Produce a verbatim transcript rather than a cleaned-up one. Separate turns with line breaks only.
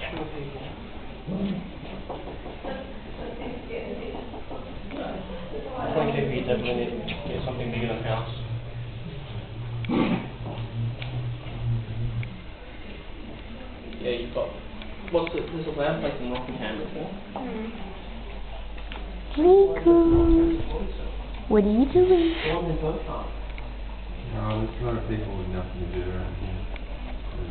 Show people. I think you definitely need to get something big in the house. Yeah, you've got. What's the, there's a lamp place in Rockingham before.
Mm. Rikku, what are you doing?
The one in Burkhart.
No, there's a lot of people with nothing to do around here.